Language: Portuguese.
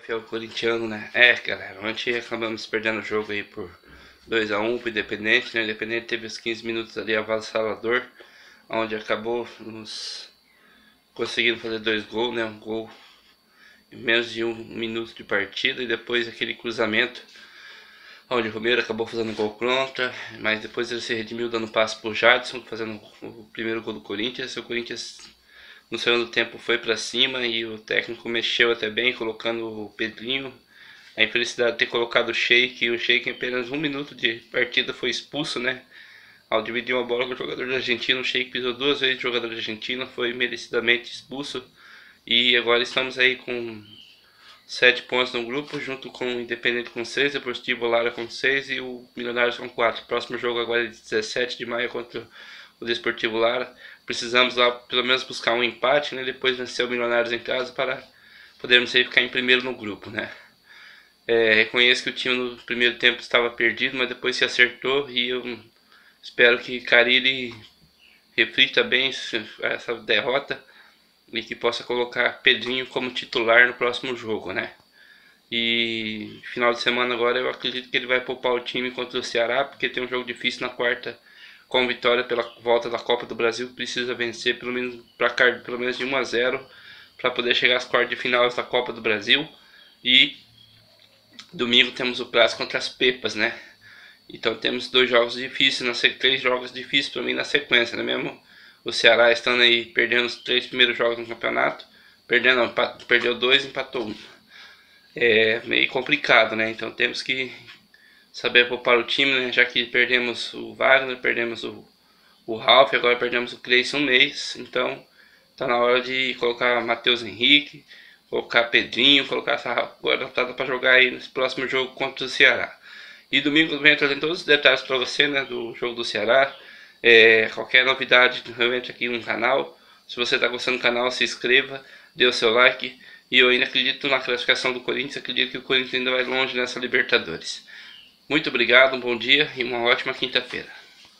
Fiel corintiano, né? Galera, ontem acabamos perdendo o jogo aí por 2 a 1 pro Independente, né? O Independente teve os 15 minutos ali avassalador, onde acabou nos conseguindo fazer 2 gols, né? Um gol em menos de 1 minuto de partida e depois aquele cruzamento onde o Romero acabou fazendo gol contra, mas depois ele se redimiu dando passe pro Jadson, fazendo o primeiro gol do Corinthians. O Corinthians no segundo tempo foi para cima e o técnico mexeu até bem, colocando o Pedrinho. A infelicidade de ter colocado o Sheik, e o Sheik em apenas 1 minuto de partida foi expulso, né? Ao dividir uma bola com o jogador da Argentina, o Sheik pisou 2 vezes o jogador da Argentina, foi merecidamente expulso. E agora estamos aí com 7 pontos no grupo, junto com o Independente com 6, o Deportivo Lara com 6 e o Milionários com 4. Próximo jogo agora é 17 de maio contra o Desportivo Lara. Precisamos lá pelo menos buscar um empate, né? Depois vencer o Milionários em casa para podermos aí ficar em primeiro no grupo, né? Reconheço que o time no primeiro tempo estava perdido, mas depois se acertou e eu espero que Carille reflita bem essa derrota e que possa colocar Pedrinho como titular no próximo jogo, né? E final de semana agora eu acredito que ele vai poupar o time contra o Ceará, porque tem um jogo difícil na quarta com vitória pela volta da Copa do Brasil, precisa vencer pelo menos de 1 a 0 para poder chegar às quartas de final da Copa do Brasil. E domingo temos o clássico contra as Pepas, né? Então temos 3 jogos difíceis para mim na sequência, né? Mesmo o Ceará estando aí perdendo os 3 primeiros jogos no campeonato, perdeu 2, empatou 1. É meio complicado, né? Então temos que saber poupar o time, né? Já que perdemos o Wagner, perdemos o Ralf, agora perdemos o Cleison um mês. Então tá na hora de colocar Matheus Henrique, colocar Pedrinho, colocar essa garotada para jogar aí nesse próximo jogo contra o Ceará. E domingo eu venho trazendo todos os detalhes para você, né, do jogo do Ceará. Qualquer novidade eu entro aqui no canal. Se você está gostando do canal, se inscreva, dê o seu like. E eu ainda acredito na classificação do Corinthians, acredito que o Corinthians ainda vai longe nessa Libertadores. Muito obrigado, um bom dia e uma ótima quinta-feira.